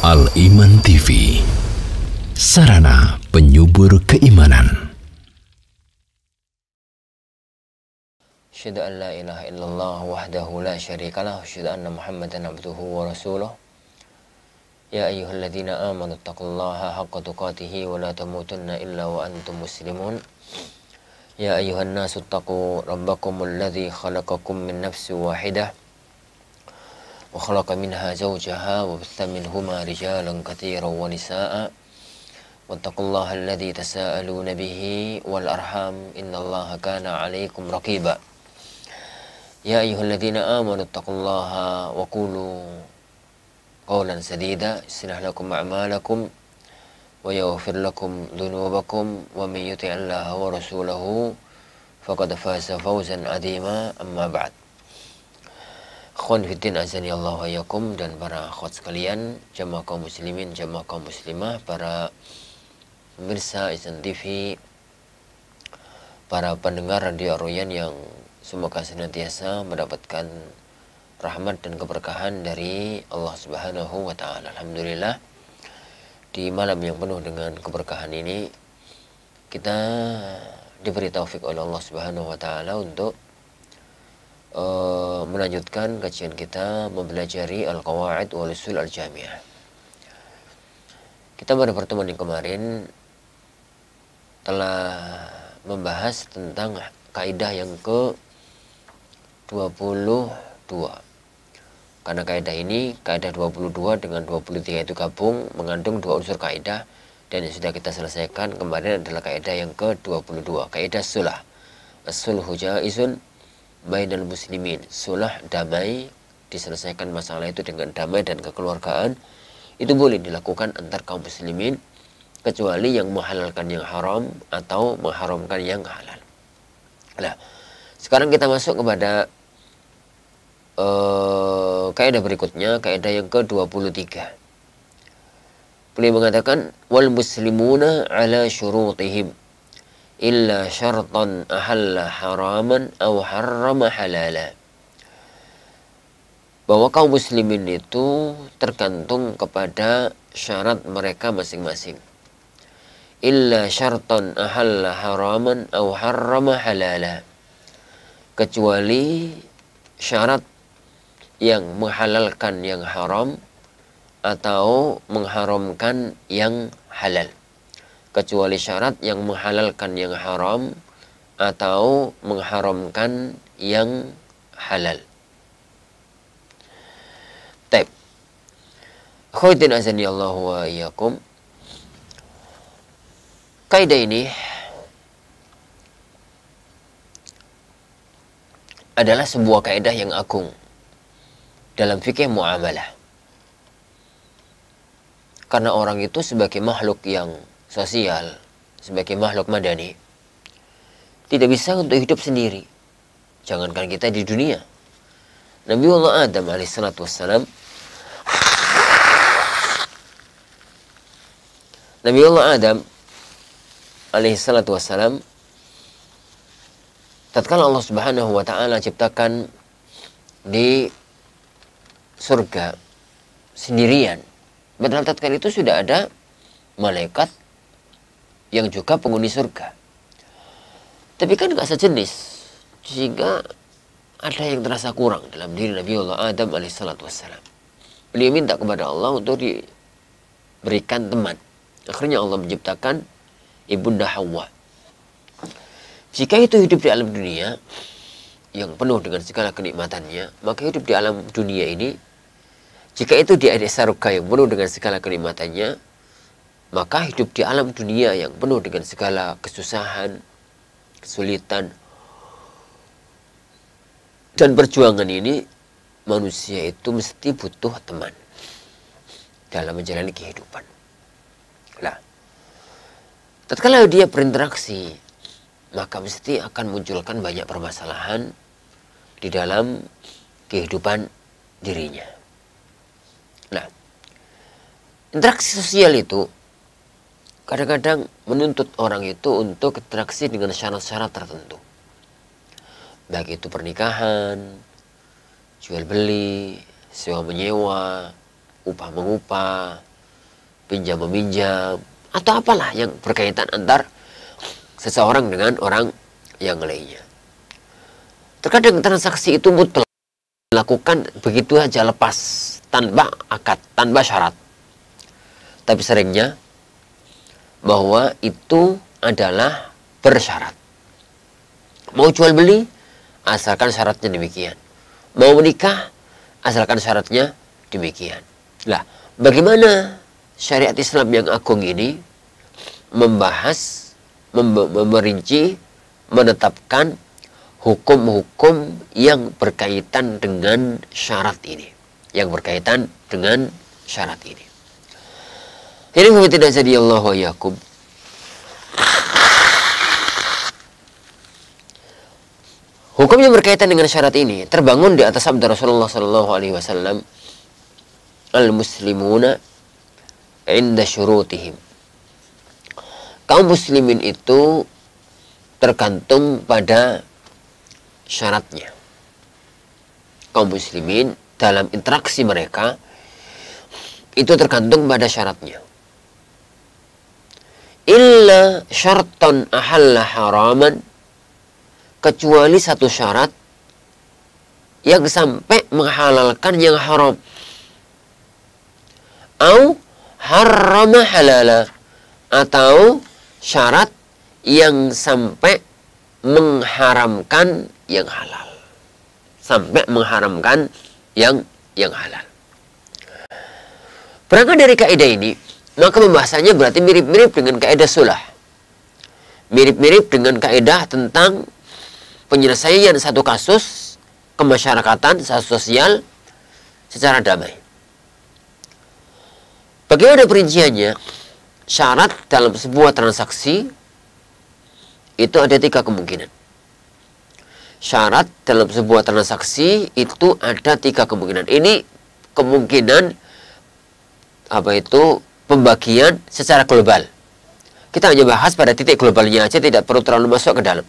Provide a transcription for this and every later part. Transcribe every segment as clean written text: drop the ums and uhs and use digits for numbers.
Al-Iman TV, sarana penyubur keimanan. Asyhadu an la ilaha illallah wahdahu la syarikalah, asyhadu anna Muhammadan abduhu wa rasuluh. Ya ayyuhalladzina amanu taqullaha haqqa tuqatih wa la tamutunna illa wa antum muslimun. Ya ayyuhan nasu taqu rabbakumul ladzi khalaqakum min nafsin wahidah wa khalaqa minha zawjaha wa batha minhuma rijalan katsiran wa nisaa'a wattaqullaha alladzi tasaaluna bihi wal arham innallaha kana 'alaikum raqiba. Ya ayyuhalladzina amanu taqullaha wa qulu qawlan sadida yuslih lakum a'malakum wa yaghfir lakum dhunubakum wa may yuti'illaha wa rasulahu faqad faza fawzan 'azima. Amma ba'd. Akhwan fiddin azani Allah wa iyyakum, dan para akhwat sekalian, jamaah kaum muslimin, jamaah kaum muslimah, para pemirsa Izan TV, para pendengar Radio Royan yang semoga senantiasa mendapatkan rahmat dan keberkahan dari Allah Subhanahu wa taala. Alhamdulillah, di malam yang penuh dengan keberkahan ini kita diberi taufik oleh Allah Subhanahu wa taala untuk melanjutkan kajian kita mempelajari Al-Qawaid wal Ushul Al-Jami'ah. Kita pada pertemuan yang kemarin telah membahas tentang kaidah yang ke-22. Karena kaidah ini, kaidah 22 dengan 23 itu gabung mengandung dua unsur kaidah, dan yang sudah kita selesaikan kemarin adalah kaidah yang ke-22, kaidah sulah. As-sulhu jaizun bainal muslimin. Sulah, damai, diselesaikan masalah itu dengan damai dan kekeluargaan, itu boleh dilakukan antar kaum muslimin, kecuali yang menghalalkan yang haram atau mengharamkan yang halal. Nah, sekarang kita masuk kepada kaidah berikutnya, kaidah yang ke-23. Beliau mengatakan wal muslimuna ala syurutihim illa syartan ahalla haraman aw harrama halala. Bahwa kaum muslimin itu tergantung kepada syarat mereka masing-masing. Illa syartan ahalla haraman aw harrama halala. Kecuali syarat yang menghalalkan yang haram atau mengharamkan yang halal. Kecuali syarat yang menghalalkan yang haram atau mengharamkan yang halal. Taib. Khaitin azani Allah wa iyyakum. Kaidah ini adalah sebuah kaidah yang agung dalam fikih muamalah. Karena orang itu sebagai makhluk yang sosial, sebagai makhluk madani, tidak bisa untuk hidup sendiri. Jangankan kita di dunia. Nabiullah Adam alaihissalatu wassalam, Nabiullah Adam alaihissalatu wassalam, tatkala Allah Subhanahu wa taala ciptakan di surga sendirian, padahal tatkala itu sudah ada malaikat yang juga penghuni surga. Tapi kan gak sejenis, sehingga ada yang terasa kurang dalam diri Nabiullah Adam alaihissalatu wassalam. Beliau minta kepada Allah untuk diberikan teman. Akhirnya Allah menciptakan ibunda Hawa. Jika itu hidup di alam dunia yang penuh dengan segala kenikmatannya, maka hidup di alam dunia ini, jika itu di surga yang penuh dengan segala kenikmatannya, maka hidup di alam dunia yang penuh dengan segala kesusahan, kesulitan, dan perjuangan ini, manusia itu mesti butuh teman dalam menjalani kehidupan. Nah, tatkala dia berinteraksi, maka mesti akan munculkan banyak permasalahan di dalam kehidupan dirinya. Nah, interaksi sosial itu kadang-kadang menuntut orang itu untuk interaksi dengan syarat-syarat tertentu. Baik itu pernikahan, jual beli, sewa menyewa, upah mengupah, pinjam meminjam, atau apalah yang berkaitan antar seseorang dengan orang yang lainnya. Terkadang transaksi itu mutlak dilakukan begitu saja lepas, tanpa akad, tanpa syarat. Tapi seringnya bahwa itu adalah bersyarat. Mau jual beli, asalkan syaratnya demikian. Mau menikah, asalkan syaratnya demikian. Lah, bagaimana syariat Islam yang agung ini membahas, merinci, menetapkan hukum-hukum yang berkaitan dengan syarat ini. Yang berkaitan dengan syarat ini. Ini tidak jadi Allah wa yakum. Hukum yang berkaitan dengan syarat ini terbangun di atas sabda Rasulullah Sallallahu Alaihi Wasallam, al-muslimuna inda syurutihim. Kaum muslimin itu tergantung pada syaratnya. Kaum muslimin dalam interaksi mereka itu tergantung pada syaratnya. Illa syartan ahalla haraman, kecuali satu syarat yang sampai menghalalkan yang haram. Au harrama halala, atau syarat yang sampai mengharamkan yang halal. Sampai mengharamkan yang halal. Berangkat dari kaidah ini, maka pembahasannya berarti mirip-mirip dengan kaidah sulah. Mirip-mirip dengan kaidah tentang penyelesaian satu kasus kemasyarakatan, sosial secara damai. Bagaimana perinciannya? Syarat dalam sebuah transaksi itu ada 3 kemungkinan. Syarat dalam sebuah transaksi itu ada 3 kemungkinan. Ini kemungkinan pembagian secara global. Kita hanya bahas pada titik globalnya aja, tidak perlu terlalu masuk ke dalam.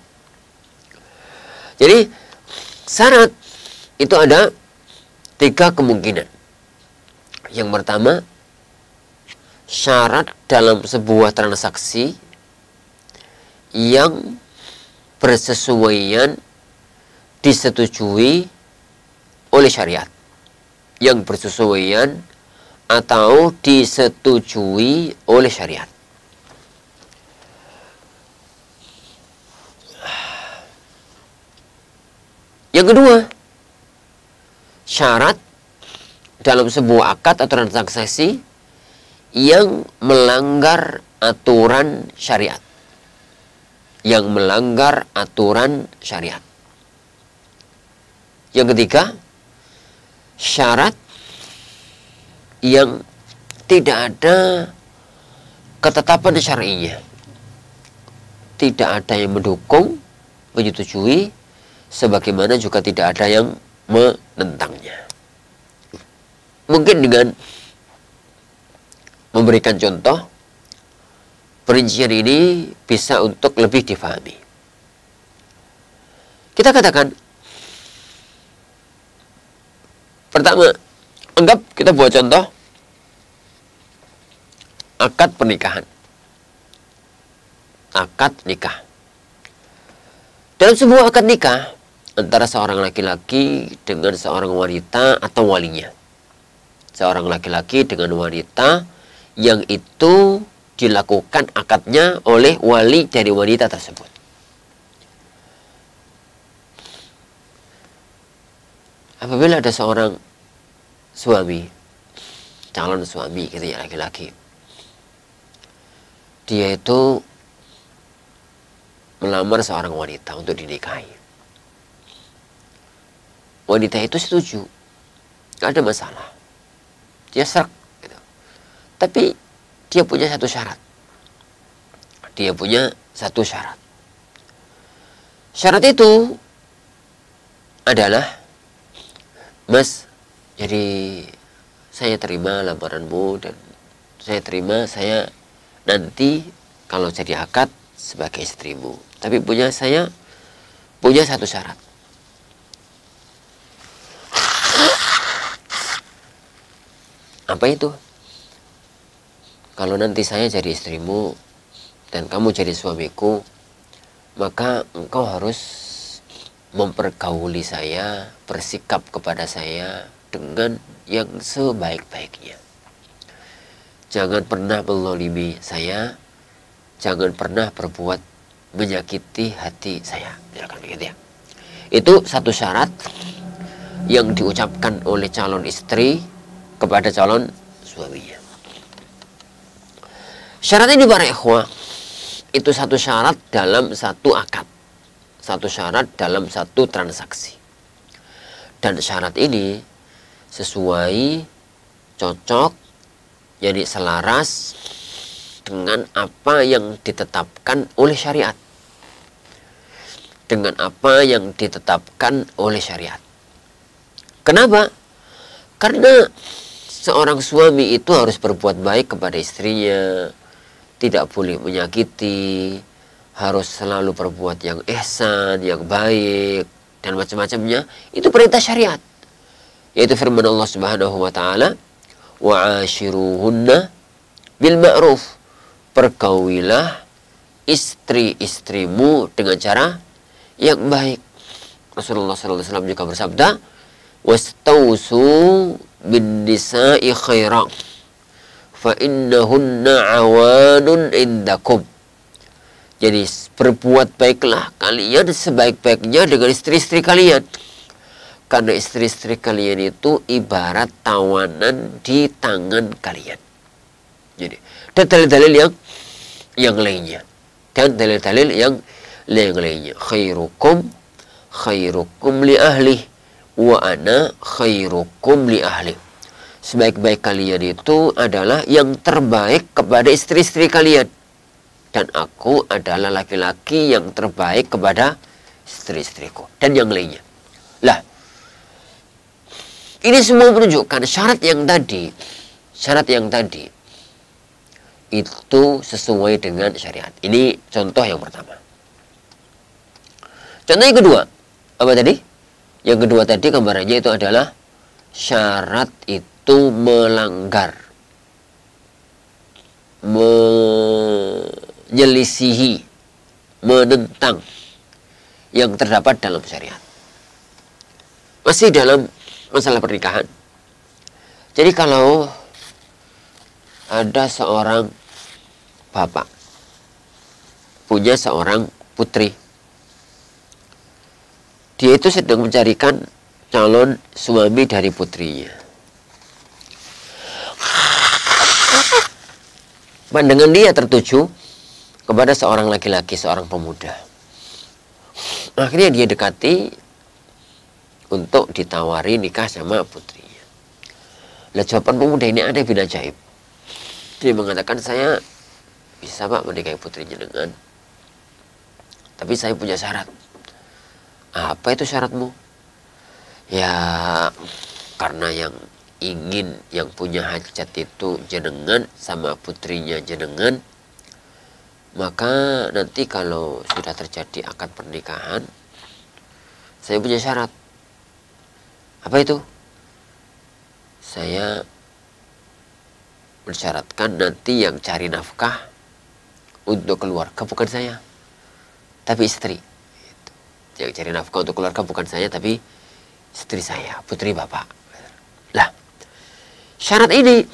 Jadi syarat itu ada 3 kemungkinan. Yang pertama, syarat dalam sebuah transaksi yang bersesuaian disetujui oleh syariat. Yang bersesuaian atau disetujui oleh syariat. Yang kedua, syarat dalam sebuah akad atau transaksi yang melanggar aturan syariat. Yang melanggar aturan syariat. Yang ketiga, syarat yang tidak ada ketetapan syar'inya. Tidak ada yang mendukung, menyetujui, sebagaimana juga tidak ada yang menentangnya. Mungkin dengan memberikan contoh, perincian ini bisa untuk lebih difahami. Kita katakan, pertama, anggap kita buat contoh akad pernikahan. Akad nikah. Dalam sebuah akad nikah antara seorang laki-laki dengan seorang wanita atau walinya. Seorang laki-laki dengan wanita yang itu dilakukan akadnya oleh wali dari wanita tersebut. Apabila ada seorang suami, calon suami gitu ya, laki-laki, dia itu melamar seorang wanita untuk dinikahi. Wanita itu setuju, gak ada masalah, dia serak gitu. Tapi dia punya satu syarat. Dia punya satu syarat. Syarat itu adalah, Mas, jadi saya terima lamaranmu dan saya terima saya nanti kalau jadi akad sebagai istrimu. Tapi saya punya satu syarat. Apa itu? kalau nanti saya jadi istrimu dan kamu jadi suamiku, maka engkau harus mempergauli saya, bersikap kepada saya dengan yang sebaik-baiknya. Jangan pernah menzalimi saya, jangan pernah berbuat menyakiti hati saya. Misalkan begitu ya. Itu satu syarat yang diucapkan oleh calon istri kepada calon suaminya. Syarat ini para ikhwah, itu satu syarat dalam satu akad, satu syarat dalam satu transaksi. Dan syarat ini sesuai, cocok, jadi selaras dengan apa yang ditetapkan oleh syariat. Dengan apa yang ditetapkan oleh syariat. Kenapa? Karena seorang suami itu harus berbuat baik kepada istrinya, tidak boleh menyakiti, harus selalu berbuat yang ihsan, yang baik, dan macam-macamnya. Itu perintah syariat. Yaitu firman Allah Subhanahu wa taala, "Wa 'ashiruhunna bil ma'ruf." Pergaulilah istri-istrimu dengan cara yang baik. Rasulullah SAW juga bersabda, "Wastausu bin nisa'i khairan, fa innahunna awanun indakum." Jadi berbuat baiklah kalian sebaik-baiknya dengan istri-istri kalian. Karena istri-istri kalian itu ibarat tawanan di tangan kalian. Jadi, dan dalil-dalil yang lainnya. Dan dalil-dalil yang lainnya. Khairukum li ahli wa ana khairukum li ahli. Sebaik-baik kalian itu adalah yang terbaik kepada istri-istri kalian. Dan aku adalah laki-laki yang terbaik kepada istri-istriku. Dan yang lainnya. Lah, ini semua menunjukkan syarat yang tadi itu sesuai dengan syariat. Ini contoh yang pertama. Contoh yang kedua, apa tadi? Yang kedua tadi gambarannya itu adalah syarat itu melanggar, menyelisihi, menentang yang terdapat dalam syariat. Masih dalam masalah pernikahan. Jadi kalau ada seorang bapak punya seorang putri, dia itu sedang mencarikan calon suami dari putrinya. Pandangan dia tertuju kepada seorang laki-laki, seorang pemuda. Akhirnya dia dekati untuk ditawari nikah sama putrinya. Lah jawaban pemuda ini ada bin ajaib. Dia mengatakan, saya bisa pak menikahi putrinya dengan, tapi saya punya syarat. Apa itu syaratmu? Ya karena yang punya hajat itu jenengan sama putrinya jenengan, maka nanti kalau sudah terjadi akad pernikahan, saya punya syarat. Apa itu? Saya mensyaratkan nanti yang cari nafkah untuk keluarga bukan saya, tapi istri. Yang cari nafkah untuk keluarga bukan saya, tapi istri saya, putri bapak. Lah, syarat ini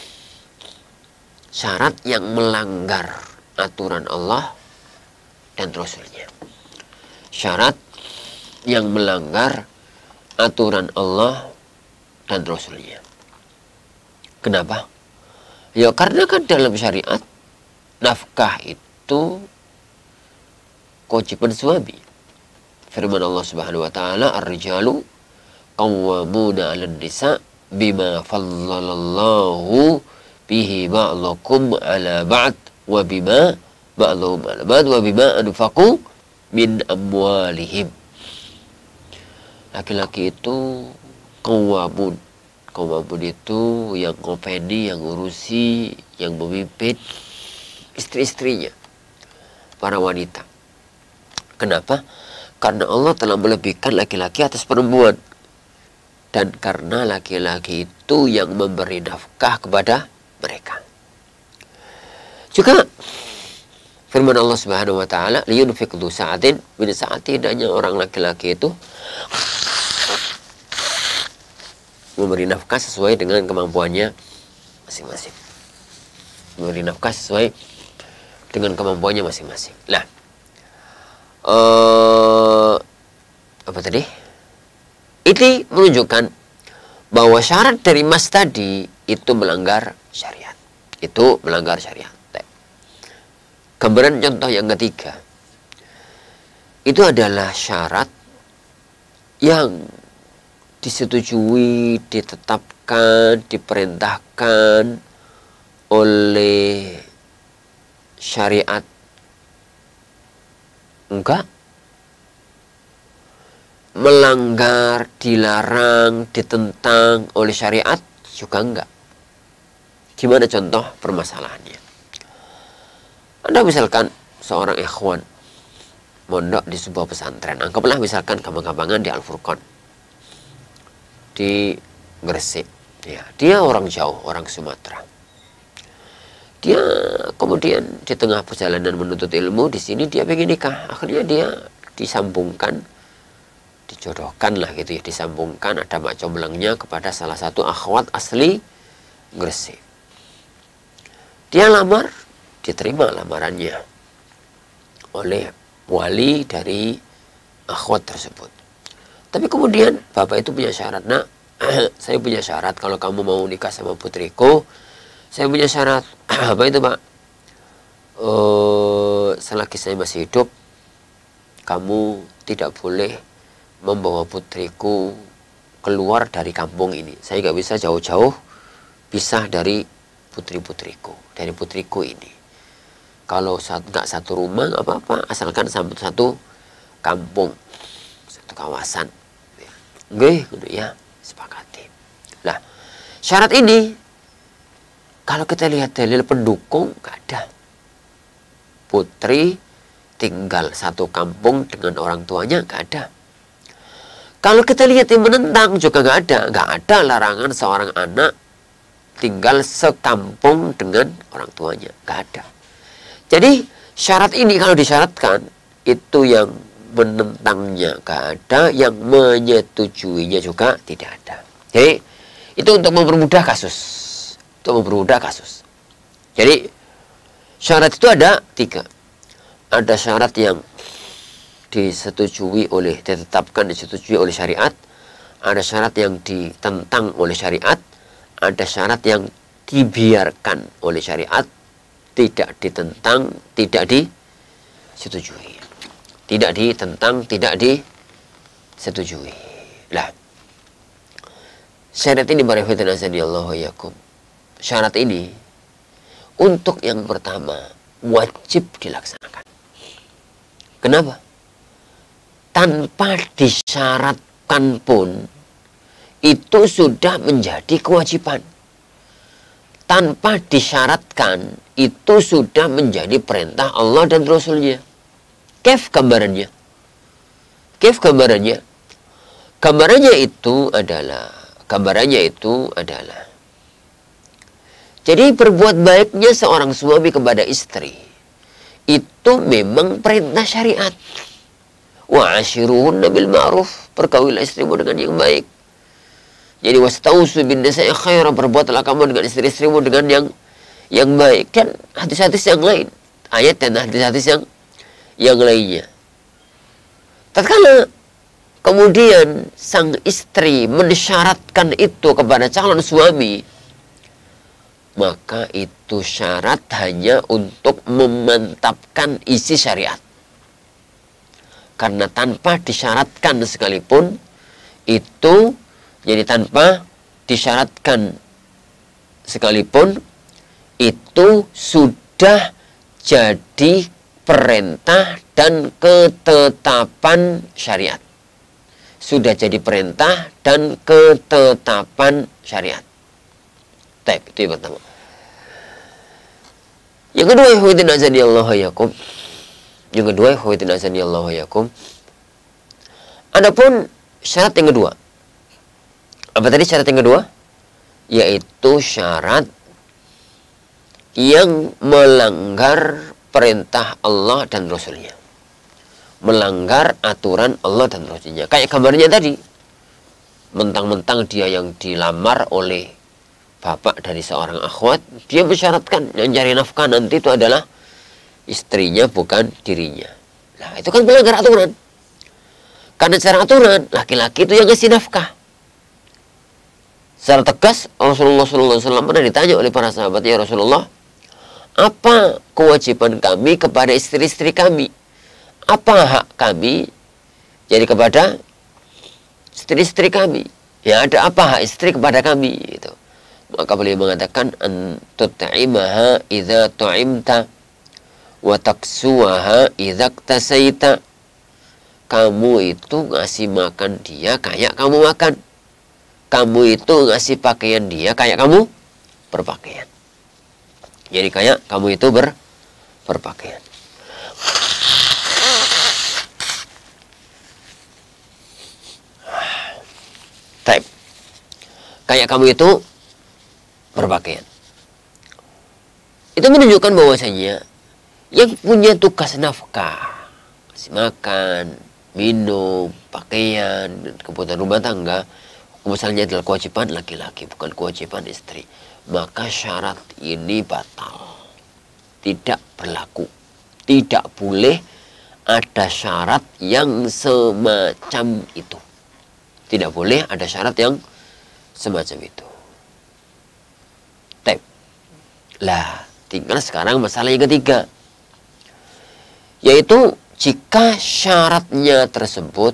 syarat yang melanggar aturan Allah dan Rasulnya. Syarat yang melanggar aturan Allah dan Rasulnya. Kenapa? Ya karena kan dalam syariat nafkah itu kewajiban suami. Firman Allah Subhanahu wa taala, "Ar-rijalu qawwamuna 'alan nisa bima fallalallahu bihi ba'dakum 'ala ba'd wa bima ba'dhum 'ala ba'd wa bima anfaqu min amwalihim." Laki-laki itu qawwamun. Qawwamun itu yang ngopeni, yang ngurusi, yang memimpin istri-istrinya, para wanita. Kenapa? Karena Allah telah melebihkan laki-laki atas perempuan. Dan karena laki-laki itu yang memberi nafkah kepada mereka. Juga firman Allah Subhanahu wa taala, liyunfiq dzu sa'atin min sa'ati, hendaknya orang laki-laki itu memberi nafkah sesuai dengan kemampuannya masing-masing. Memberi nafkah sesuai dengan kemampuannya masing-masing. Nah, apa tadi? Ini menunjukkan bahwa syarat dari mas tadi itu melanggar syariat. Itu melanggar syariat. Gambaran contoh yang ketiga, itu adalah syarat yang disetujui, ditetapkan, diperintahkan oleh syariat. Enggak. Melanggar, dilarang, ditentang oleh syariat juga enggak. Gimana contoh permasalahannya? Anda misalkan seorang ikhwan mondok di sebuah pesantren. Anggaplah misalkan gampang-gampangan di Al-Furqan, di Gresik. Ya, dia orang jauh, orang Sumatera. Dia kemudian di tengah perjalanan menuntut ilmu, di sini dia pengen nikah. Akhirnya dia disambungkan, dijodohkan lah gitu ya, disambungkan, ada mak comblangnya kepada salah satu akhwat asli Gresik. Dia lamar, diterima lamarannya oleh wali dari akhwat tersebut. Tapi kemudian bapak itu punya syarat, nak, saya punya syarat kalau kamu mau nikah sama putriku, saya punya syarat. Apa itu, Pak? Selagi saya masih hidup, kamu tidak boleh membawa putriku keluar dari kampung ini. Saya nggak bisa jauh-jauh pisah dari putri-putriku, dari putriku ini. Kalau nggak satu rumah nggak apa-apa, asalkan satu kampung, satu kawasan. Oke, ya, sepakati. Nah, syarat ini kalau kita lihat dalil pendukung nggak ada. Putri tinggal satu kampung dengan orang tuanya nggak ada. Kalau kita lihat yang menentang juga nggak ada. Nggak ada larangan seorang anak tinggal sekampung dengan orang tuanya. Nggak ada. Jadi syarat ini kalau disyaratkan, itu yang menentangnya nggak ada, yang menyetujuinya juga tidak ada. Jadi itu untuk mempermudah kasus. Untuk mempermudah kasus. Jadi syarat itu ada 3. Ada syarat yang disetujui oleh, ditetapkan, disetujui oleh syariat. Ada syarat yang ditentang oleh syariat. Ada syarat yang dibiarkan oleh syariat, tidak ditentang, tidak disetujui. Tidak ditentang, tidak disetujui. Nah, syarat ini syarat ini untuk yang pertama wajib dilaksanakan. Kenapa? Tanpa disyaratkan pun itu sudah menjadi kewajiban. Tanpa disyaratkan itu sudah menjadi perintah Allah dan Rasulnya. Kef gambarannya. Kef gambarannya. Gambarannya itu adalah jadi berbuat baiknya seorang suami kepada istri itu memang perintah syariat. Wa ashiruhunna bil ma'ruf, pergaulilah istrimu dengan yang baik. Jadi wastausu bin nisa'i khairan, berbuatlah kamu dengan istri-istrimu dengan yang baik. Dan hadis-hadis yang lain, ayat dan hadis-hadis yang lainnya. Tatkala kemudian sang istri mensyaratkan itu kepada calon suami, maka itu syarat hanya untuk memantapkan isi syariat. Karena tanpa disyaratkan sekalipun, itu jadi tanpa disyaratkan sekalipun, itu sudah jadi perintah dan ketetapan syariat. Sudah jadi perintah dan ketetapan syariat. Itu yang pertama. Yang kedua, ikhwatin azani Allah yakum. Yang kedua, ikhwatin azani Allah yakum. Adapun syarat yang kedua. Apa tadi syarat yang kedua? Yaitu syarat yang melanggar perintah Allah dan Rasulnya, melanggar aturan Allah dan Rasulnya. Kayak gambarnya tadi, mentang-mentang dia yang dilamar oleh bapak dari seorang akhwat, dia mensyaratkan yang cari nafkah nanti itu adalah istrinya, bukan dirinya. Nah, itu kan melanggar aturan. Karena secara aturan, laki-laki itu yang ngasih nafkah. Secara tegas, Rasulullah SAW pernah ditanya oleh para sahabat, ya Rasulullah, apa kewajiban kami kepada istri-istri kami? Apa hak kami jadi kepada istri-istri kami? Ya, ada apa hak istri kepada kami? Gitu. Maka beliau mengatakan, an tut'imaha idza tu'imta wa taksuwaha idza iktasaita. Kamu itu ngasih makan dia kayak kamu makan. Kamu itu ngasih pakaian dia kayak kamu berpakaian. Jadi kayak kamu itu berpakaian. Type. Kayak kamu itu berpakaian. Itu menunjukkan bahwasanya yang punya tugas nafkah, kasih makan, minum, pakaian, kebutuhan rumah tangga, misalnya adalah kewajiban laki-laki, bukan kewajiban istri. Maka syarat ini batal, tidak berlaku. Tidak boleh ada syarat yang semacam itu. Tidak boleh ada syarat yang semacam itu. Lah, tinggal sekarang masalah yang ketiga, yaitu jika syaratnya tersebut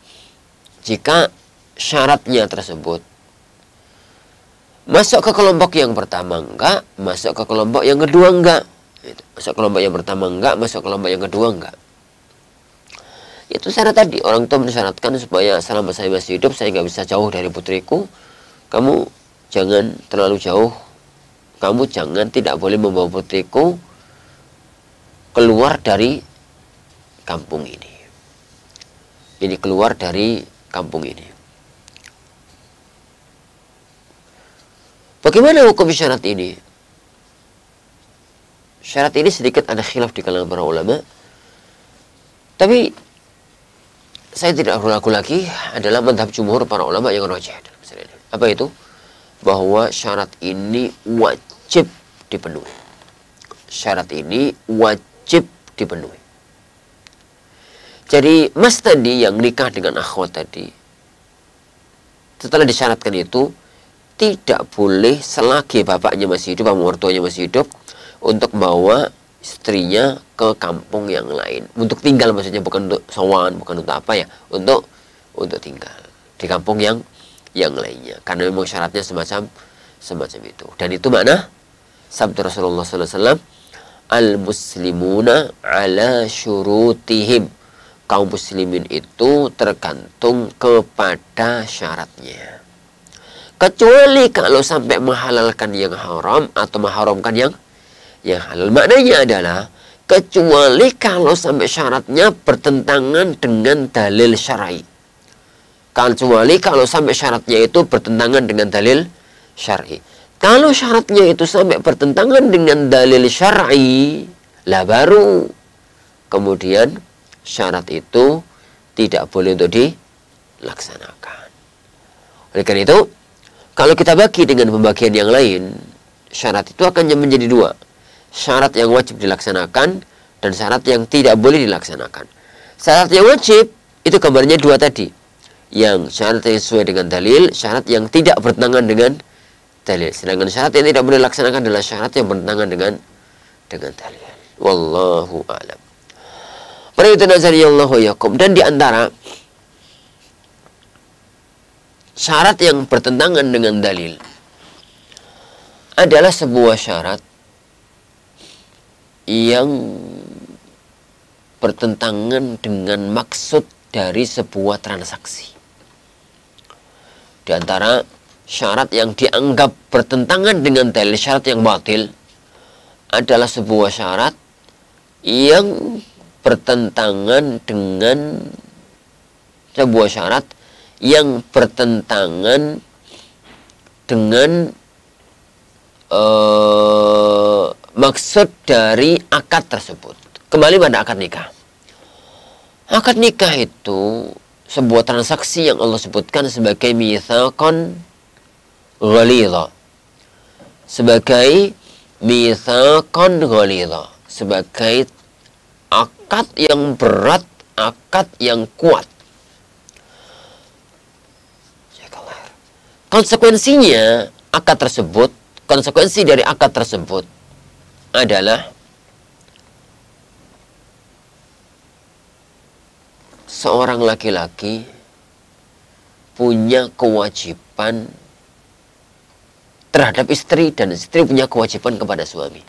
masuk ke kelompok yang pertama enggak, masuk ke kelompok yang kedua enggak. Masuk kelompok yang pertama enggak, masuk kelompok yang kedua enggak. Itu syarat tadi, orang tua mensyaratkan supaya selama saya masih hidup, saya nggak bisa jauh dari putriku. Kamu jangan terlalu jauh. Kamu jangan, tidak boleh membawa putriku keluar dari kampung ini. Jadi keluar dari kampung ini. Bagaimana hukum syarat ini? Syarat ini sedikit ada khilaf di kalangan para ulama. Tapi saya tidak ragu lagi adalah madhab jumhur para ulama yang rajih. Apa itu? Bahwa syarat ini wajib dipenuhi. Syarat ini wajib dipenuhi. Jadi mas tadi yang nikah dengan akhwat tadi, setelah disyaratkan itu, tidak boleh selagi bapaknya masih hidup, mertuanya masih hidup, untuk bawa istrinya ke kampung yang lain. Untuk tinggal maksudnya, bukan untuk sowan, bukan untuk apa ya, untuk tinggal di kampung yang lainnya. Karena memang syaratnya semacam itu. Dan itu makna sabda Rasulullah SAW, al-muslimuna ala syurutihim. Kaum muslimin itu tergantung kepada syaratnya. Kecuali kalau sampai menghalalkan yang haram atau mengharamkan yang halal. Maknanya adalah kecuali kalau sampai syaratnya bertentangan dengan dalil syar'i. Kecuali kalau sampai syaratnya itu bertentangan dengan dalil syar'i. Kalau syaratnya itu sampai bertentangan dengan dalil syar'i, lah baru kemudian syarat itu tidak boleh untuk dilaksanakan. Oleh karena itu, kalau kita bagi dengan pembagian yang lain, syarat itu akan menjadi dua. Syarat yang wajib dilaksanakan dan syarat yang tidak boleh dilaksanakan. Syarat yang wajib itu gambarnya dua tadi. Yang syarat yang sesuai dengan dalil, syarat yang tidak bertentangan dengan dalil. Sedangkan syarat yang tidak boleh dilaksanakan adalah syarat yang bertentangan dengan dalil. Wallahu a'lam. Para itu nazariyallahu yakum. Dan di antara syarat yang bertentangan dengan dalil adalah sebuah syarat yang bertentangan dengan maksud dari sebuah transaksi. Di antara syarat yang dianggap bertentangan dengan dalil, syarat yang batil, adalah sebuah syarat yang bertentangan dengan sebuah syarat yang bertentangan dengan maksud dari akad tersebut. Kembali pada akad nikah. Akad nikah itu sebuah transaksi yang Allah sebutkan sebagai mitsaqan ghalidha. Sebagai mitsaqan ghalidha, sebagai akad yang berat, akad yang kuat. Konsekuensinya konsekuensi dari akad tersebut adalah seorang laki-laki punya kewajiban terhadap istri dan istri punya kewajiban kepada suami.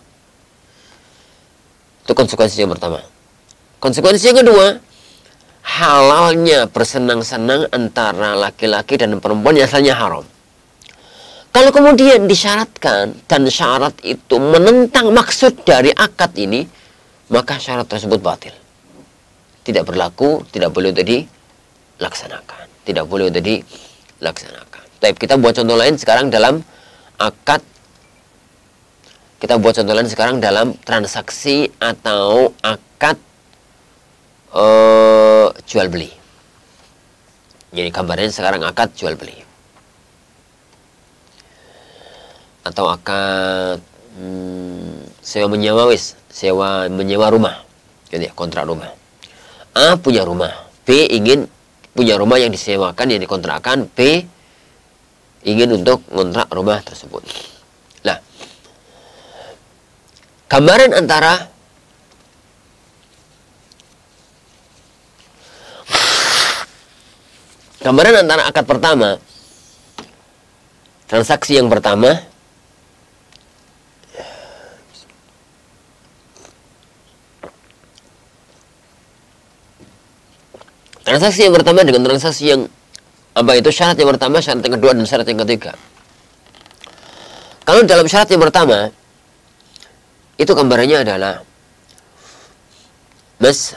Itu konsekuensi yang pertama. Konsekuensi yang kedua, halalnya bersenang-senang antara laki-laki dan perempuan yang asalnya haram. Kalau kemudian disyaratkan dan syarat itu menentang maksud dari akad ini, maka syarat tersebut batil. Tidak berlaku, tidak boleh untuk dilaksanakan. Tidak boleh untuk dilaksanakan. Tapi kita buat contoh lain sekarang dalam akad. Kita buat contoh lain sekarang dalam transaksi atau akad jual beli. Jadi gambarnya sekarang akad jual beli atau akad sewa menyewa rumah, gitu ya, kontrak rumah. A punya rumah, B ingin punya rumah yang disewakan, yang dikontrakkan, B ingin untuk kontrak rumah tersebut. Nah, gambaran antara akad pertama, transaksi yang pertama, dengan transaksi yang apa itu, syarat yang pertama, syarat yang kedua, dan syarat yang ketiga. Kalau dalam syarat yang pertama, itu gambarannya adalah Mas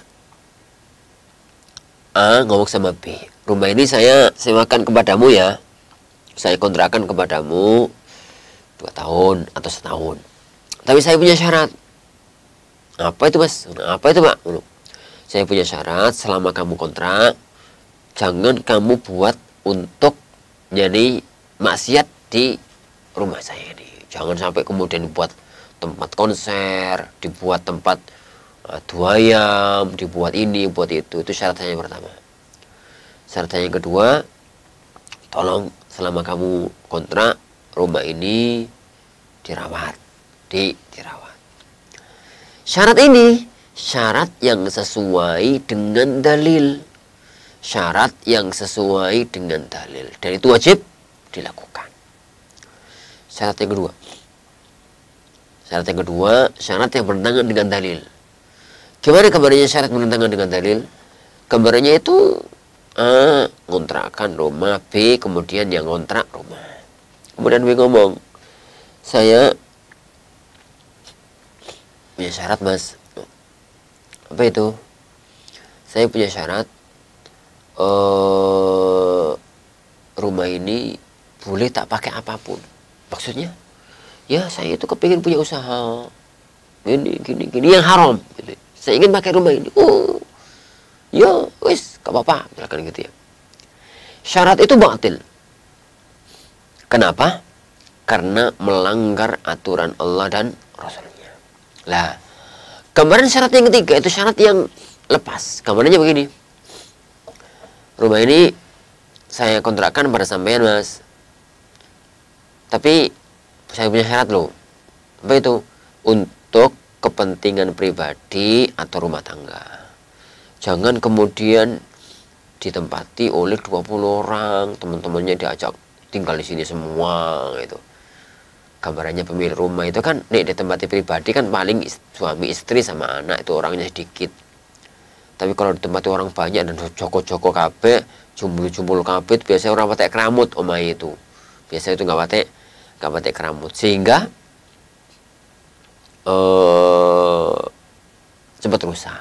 A ngomong sama B, rumah ini saya sewakan kepadamu ya, saya kontrakkan kepadamu 2 tahun atau setahun. Tapi saya punya syarat. Apa itu Mas? Apa itu Pak? Saya punya syarat, selama kamu kontrak, jangan kamu buat untuk jadi maksiat di rumah saya ini. Jangan sampai kemudian dibuat tempat konser, dibuat tempat adu ayam, dibuat ini, buat itu. Itu syaratnya yang pertama. Syaratnya yang kedua, tolong selama kamu kontrak, rumah ini dirawat. Dirawat. Syarat ini syarat yang sesuai dengan dalil. Syarat yang sesuai dengan dalil. Dan itu wajib dilakukan. Syarat yang kedua. Syarat yang bertentangan dengan dalil. Gimana gambarnya syarat bertentangan dengan dalil? Gambarnya itu A ngontrakkan rumah, B kemudian yang ngontrak rumah. Kemudian B ngomong, saya punya syarat Mas. Apa itu? Saya punya syarat, rumah ini boleh tak pakai apapun. Maksudnya, ya saya itu kepingin punya usaha gini yang haram gitu. Saya ingin pakai rumah ini. Oh ya wis gak apa-apa, misalkan gitu ya. Syarat itu batil. Kenapa? Karena melanggar aturan Allah dan Rasulnya. Lah, gambaran syarat yang ketiga itu syarat yang lepas. Gambarannya begini, rumah ini saya kontrakkan pada sampean Mas, tapi saya punya syarat loh. Apa itu? Untuk kepentingan pribadi atau rumah tangga. Jangan kemudian ditempati oleh 20 orang, teman-temannya diajak tinggal di sini semua gitu. Gambarannya pemilik rumah itu kan nih ditempati pribadi kan paling suami istri sama anak, itu orangnya sedikit. Tapi kalau ditempati orang banyak dan joko-joko kabeh, jumbul-jumbul kabeh, biasanya orang pakai keramut omai itu. Biasanya itu nggak pakai keramut, sehingga cepat rusak.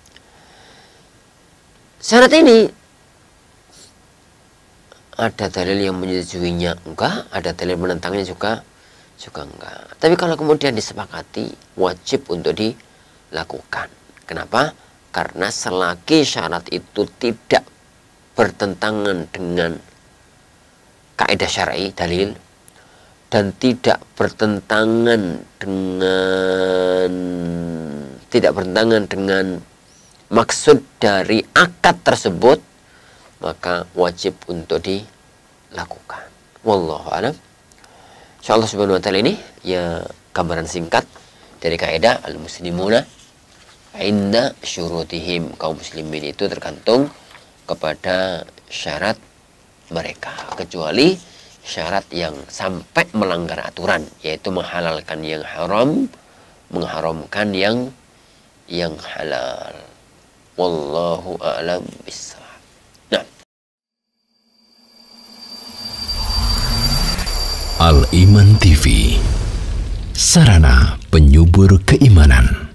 Syarat ini ada dalil yang menyetujuinya enggak, ada dalil menentangnya juga juga enggak. Tapi kalau kemudian disepakati, wajib untuk dilakukan. Kenapa? Karena selagi syarat itu tidak bertentangan dengan kaidah syar'i, dalil, dan tidak bertentangan dengan maksud dari akad tersebut, maka wajib untuk dilakukan. Wallahu a'lam. Insyaallah subhanahu wa ta'ala, ini ya gambaran singkat dari kaidah al-muslimuna inda syurutihim. Kaum muslimin itu tergantung kepada syarat mereka, kecuali syarat yang sampai melanggar aturan, yaitu menghalalkan yang haram, mengharamkan yang halal. Wallahu a'lam bishawab. Nah, Al-Iman TV, sarana penyubur keimanan.